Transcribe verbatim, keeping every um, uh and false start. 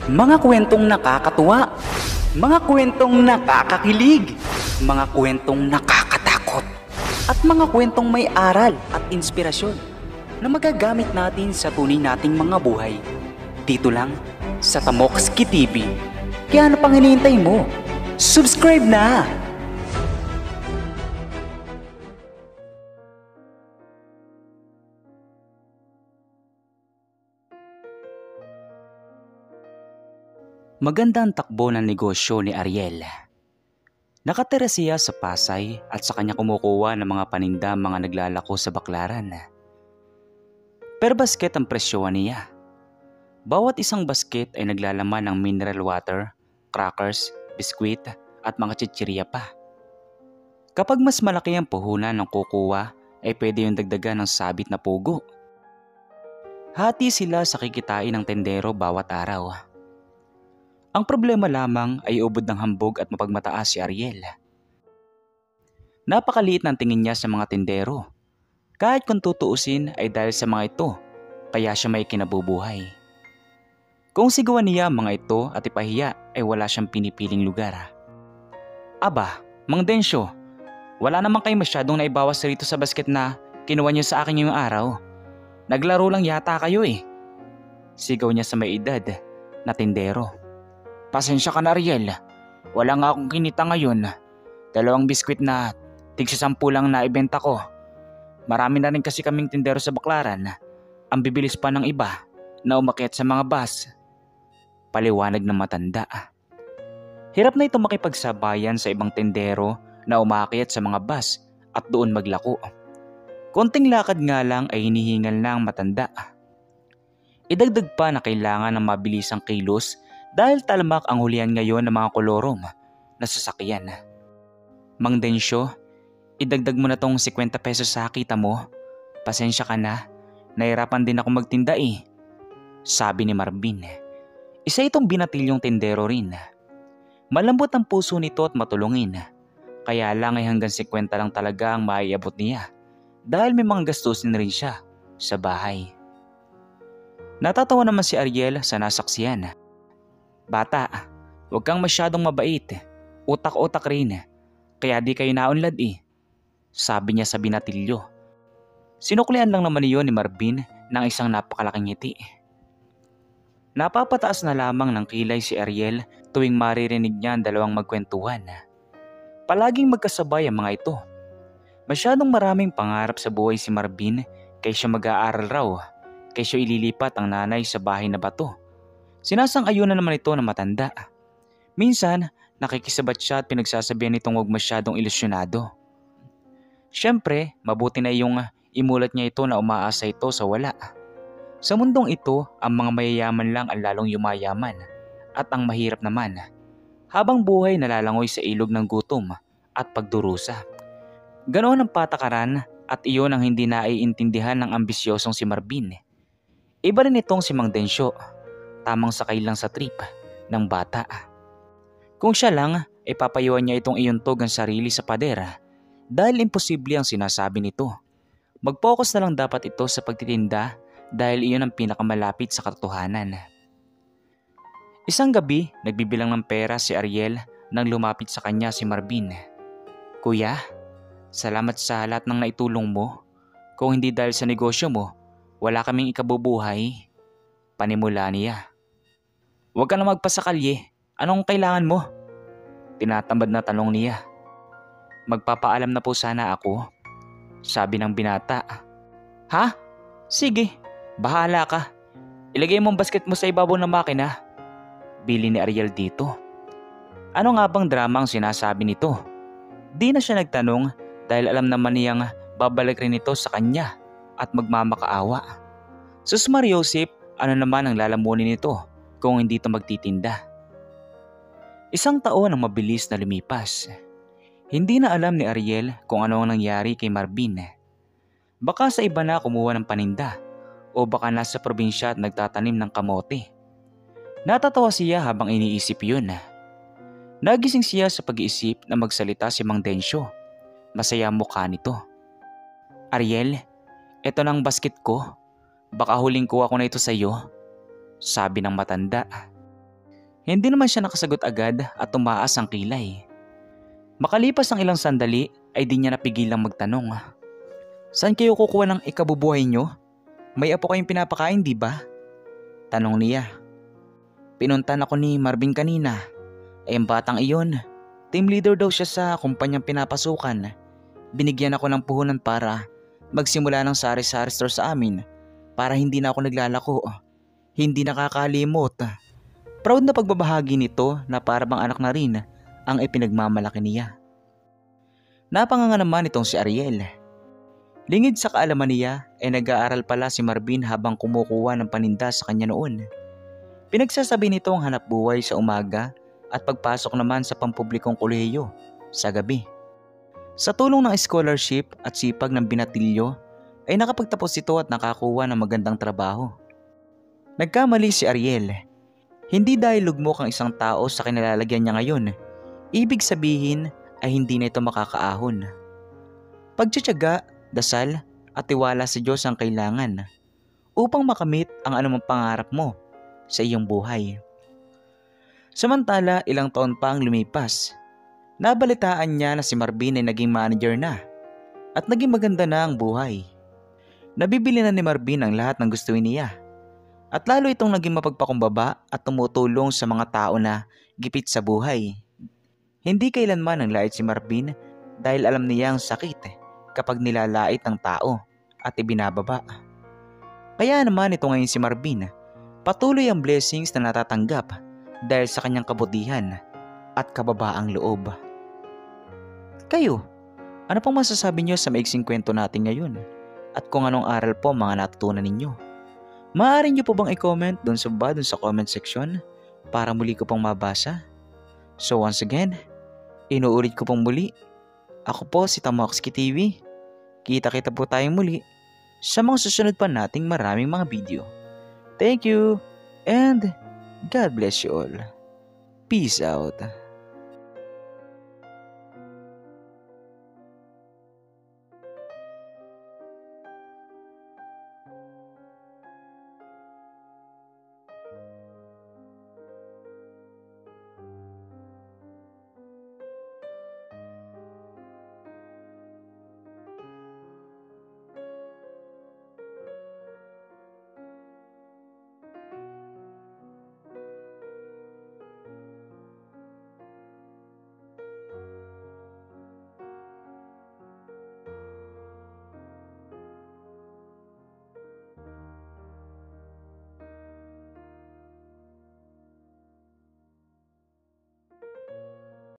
Mga kwentong nakakatuwa, mga kwentong nakakakilig, mga kwentong nakakatakot, at mga kwentong may aral at inspirasyon na magagamit natin sa tunay nating mga buhay. Dito lang sa Tamokski T V. Kaya ano pang hinihintay mo? Subscribe na! Maganda ang takbo ng negosyo ni Ariel. Nakatira siya sa Pasay at sa kanya kumukuha ng mga paninda mga naglalako sa baklaran. Per basket ang presyohan niya. Bawat isang basket ay naglalaman ng mineral water, crackers, biskwit at mga chichirya pa. Kapag mas malaki ang puhunan ng kukuha ay pwede yung dagdagan ng sabit na pugo. Hati sila sa kikitain ng tendero bawat araw. Ang problema lamang ay ubod ng hambog at mapagmataas si Ariel. Napakaliit ng tingin niya sa mga tindero. Kahit kung tutuusin ay dahil sa mga ito, kaya siya may kinabubuhay. Kung sigawan niya mga ito at ipahiya ay wala siyang pinipiling lugar. Aba, Mang Densyo, wala naman kayo masyadong naibawas rito sa basket na kinuha niyo sa akin ngayong araw. Naglaro lang yata kayo eh. Sigaw niya sa may edad na tindero. Pasensya ka na, Ariel. Wala nga akong kinita ngayon. Dalawang biskwit na tigsa sampu lang na ibenta ko. Marami na rin kasi kaming tindero sa baklaran. Ang bibilis pa ng iba na umakyat sa mga bus. Paliwanag ng matanda. Hirap na ito makipagsabayan sa ibang tindero na umakyat sa mga bus at doon maglako. Konting lakad nga lang ay hinihingal na ang matanda. Idagdag pa na kailangan ng mabilisang kilos dahil talamak ang hulihan ngayon ng mga kolorom na sasakyan. Mang Densyo, idagdag mo na tong fifty pesos sa kita mo. Pasensya ka na, nahirapan din ako magtinda eh. Sabi ni Marvin. Isa itong binatilyong tindero rin. Malambot ang puso nito at matulungin. Kaya lang ay hanggang fifty lang talaga ang maiabot niya. Dahil may mga gastusin rin siya sa bahay. Natatawa naman si Ariel sa nasaksiyan. Bata, huwag kang masyadong mabait. Utak-utak rin. Kaya di kayo naunlad eh. Sabi niya sa binatilyo. Sinuklian lang naman iyon ni Marvin ng isang napakalaking ngiti. Napapataas na lamang ng kilay si Ariel tuwing maririnig niya ang dalawang magkwentuhan. Palaging magkasabay ang mga ito. Masyadong maraming pangarap sa buhay si Marvin kaysa mag-aaral raw, kaysa ililipat ang nanay sa bahay na bato. Sinasang-ayunan naman ito ng matanda. Minsan, nakikisabat siya at pinagsasabihan nitong huwag masyadong ilusyonado. Siyempre, mabuti na yung imulat niya ito na umaasa ito sa wala. Sa mundong ito, ang mga mayayaman lang ang lalong yumayaman at ang mahirap naman, habang buhay nalalangoy sa ilog ng gutom at pagdurusa. Ganoon ang patakaran at iyon ang hindi naiintindihan ng ambisyosong si Marvin. Iba rin itong si Mang Densyo. Tamang sakay lang sa trip ng bata. Kung siya lang, ipapayuan niya itong iuntog ang sarili sa pader dahil imposible ang sinasabi nito. Mag-focus na lang dapat ito sa pagtitinda dahil iyon ang pinakamalapit sa katotohanan. Isang gabi, nagbibilang ng pera si Ariel nang lumapit sa kanya si Marvin. Kuya, salamat sa lahat ng naitulong mo. Kung hindi dahil sa negosyo mo, wala kaming ikabubuhay. Panimula niya. Huwag ka na magpasakalye. Anong kailangan mo? Tinatamad na tanong niya. Magpapaalam na po sana ako. Sabi ng binata. Ha? Sige, bahala ka. Ilagay mo ang basket mo sa ibabaw ng makina. Bili ni Ariel dito. Ano nga bang drama ang sinasabi nito? Di na siya nagtanong dahil alam naman niyang babalik rin ito sa kanya at magmamakaawa. Sus Mariosip, ano naman ang lalamunin nito kung hindi ito magtitinda? Isang taon ang mabilis na lumipas. Hindi na alam ni Ariel kung ano ang nangyari kay Marvin. Baka sa iba na kumuha ng paninda o baka nasa probinsya at nagtatanim ng kamote. Natatawa siya habang iniisip yun. Nagising siya sa pag-iisip na magsalita si Mang Densyo. Masaya ang mukha nito. Ariel, eto na ang basket ko. Baka huling kuha ko na ito sa iyo. Sabi ng matanda. Hindi naman siya nakasagot agad at tumaas ang kilay. Makalipas ang ilang sandali ay di niya napigilang magtanong. Saan kayo kukuha ng ikabubuhay nyo? May apo kayong pinapakain, di ba? Tanong niya. Pinuntan ako ni Marvin kanina. Ay ang batang iyon, team leader daw siya sa kumpanyang pinapasukan. Binigyan ako ng puhunan para magsimula ng sari-sari store sa amin para hindi na ako naglalako. Hindi nakakalimot. Proud na pagbabahagi nito na para bang anak na rin ang ipinagmamalaki niya. Napanganga naman itong si Ariel. Lingid sa kaalaman niya ay nag-aaral pala si Marvin habang kumukuha ng paninda sa kanya noon. Pinagsasabi nito ang hanap buhay sa umaga at pagpasok naman sa pampublikong kolehiyo sa gabi. Sa tulong ng scholarship at sipag ng binatilyo ay nakapagtapos ito at nakakuha ng magandang trabaho. Nagkamali si Ariel. Hindi dahil lugmok ang isang tao sa kinalalagyan niya ngayon, ibig sabihin ay hindi na ito makakaahon. Pagtsatsaga, dasal at tiwala sa Diyos ang kailangan upang makamit ang anumang pangarap mo sa iyong buhay. Samantala, ilang taon pa ang lumipas. Nabalitaan niya na si Marvin ay naging manager na at naging maganda na ang buhay. Nabibili na ni Marvin ang lahat ng gustuin niya. At lalo itong naging mapagpakumbaba at tumutulong sa mga tao na gipit sa buhay. Hindi kailanman ang lait si Marvin dahil alam niya ang sakit kapag nilalait ng tao at ibinababa. Kaya naman ito ngayon si Marvin, patuloy ang blessings na natatanggap dahil sa kanyang kabutihan at kababaang loob. Kayo, ano pang masasabi niyo sa maiksing kwento natin ngayon? At kung anong aral po mga natutunan ninyo? Maaari niyo po bang i-comment doon sa baba, doon sa comment section para muli ko pong mabasa? So once again, inuulit ko pong muli. Ako po si Tamoxki T V. Kita-kita po tayong muli sa mga susunod pa nating maraming mga video. Thank you and God bless you all. Peace out.